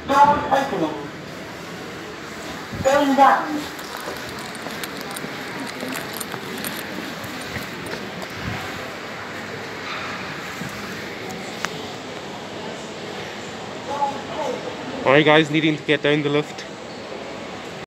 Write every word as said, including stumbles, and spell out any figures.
Doors opening. Going down. Alright guys, needing to get down the lift.